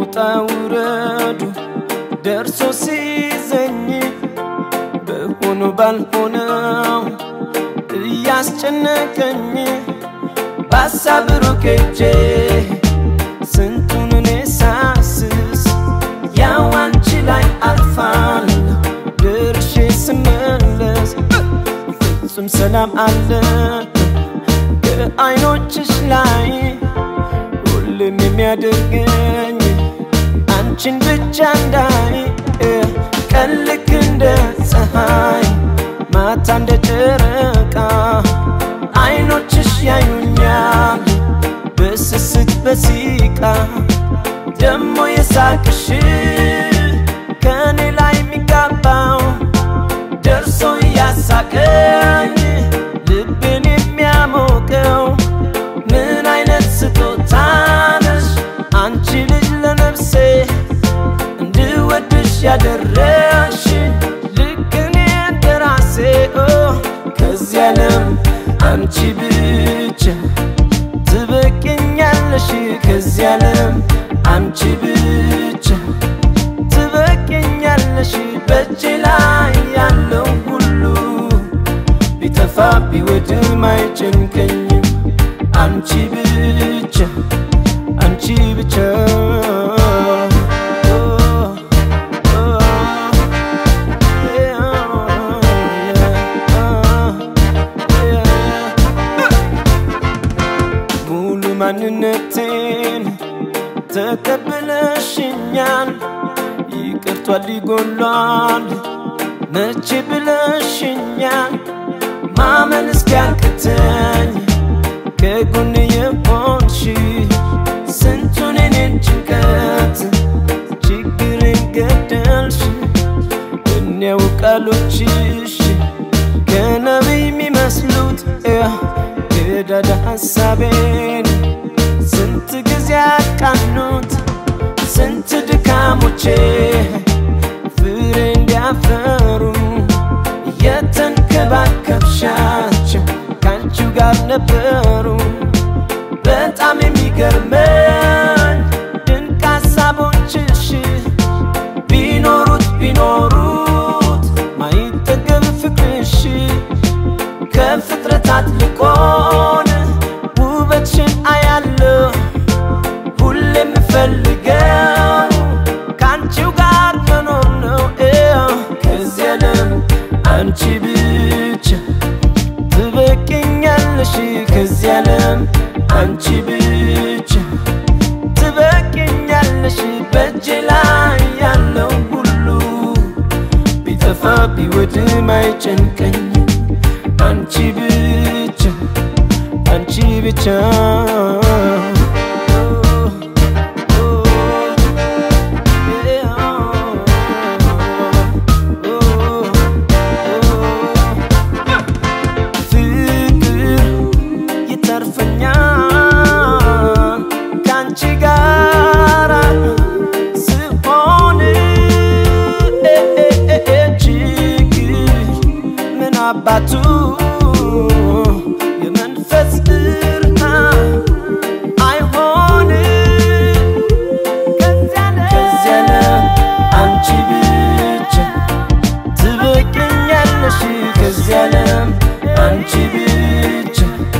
ውጣውረዱ ደርሶ ሲዘኝ በሆኖ ባልሆነው እያስጨነቀኝ በሀሳብ ሩቅ ሄጄ ስንቱን እኔ ሳስስ ያው አንቺ ላይ አርፋለሁ ደርሼ ስመለስ ፍጹም ሰላም አለ በዓይኖችሽ ላይ ሁሌም የሚያደርገኝ አንቺን ብቻ እንዳይ ቀን ልክ እንደ ፀሐይ ማታ እንደ ጨረቃ ዓይኖችሽ ያዩኛል በስስት በሲቃ ደሞ የሳቅሽ ከኔ ላይ የሚጋባው ደርሶ ያሳቀኝ ልቤን የሚያሞቀው ምን አይነት ስጦታ ነሽ አንቺ ልጅ ለነፍሴ እንድወድሽ ያደረግሽ ልክ እኔ እንደራሴ ከዚህ ዓለም አንቺ ብቻ ትበቂኛለሽ ከዚህ ዓለም አንቺ ብቻ ትበቂኛለሽ በእጄ ላይ ያለው ሁሉ ቢጠፋ ቢወድም አይጨንቀኝም አንቺ ብቻ አንቺ ብቻ ሙሉ ማንነቴን ተቀብለሽኛል ይቅርቷል ይጎሏል መቼ ብለሽኛል ማመን እስኪያቅተኝ ከጎኔ የሆንሽ ስንቱን እኔን ጭንቀት ችግሬን ገደልሽ እኒያው ቃሎችሽ ከነቢይ የሚመስሉት የዳዳ ሐሳቤን ስንት ጊዜ አቃኑት ስንት ድካሞቼ ፍሬ እንዲያፈሩ የተንከባከብሻቸው ካንቺው ጋር ነበሩ በጣም የሚገርመኝ ድንቅ ሐሳቦችሽ ቢኖሩት ማይጠገብ ፍቅርሽ ከፍጥረታት ልቆን ውበትሽን አያለሁ ሁሌም እፈልገው ካንቺው ጋር መኖር ነው ከዚህ ዓለም አንቺ ብቻ ትበቂኛለሽ ከዚህ ዓለም አንቺ ብቻ ትበቂኛለሽ በእጄ ላይ ያለው ሁሉ ቢጠፋ ቢወድም አይጨንቀኝም አንቺ ብቻ አንቺ ብቻ አባቱ የመንፈስ ብርሃን አይሆን ከዚህ ዓለም አንቺ ብቻ ትበቂኛለሽ ከዚህ ዓለም አንቺ ብቻ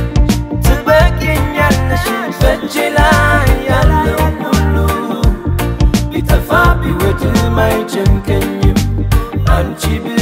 ትበቂኛለሽ በእጄ ላይ ያለው ሁሉ ቢጠፋ ቢወድም አይጨንቀኝም አንቺ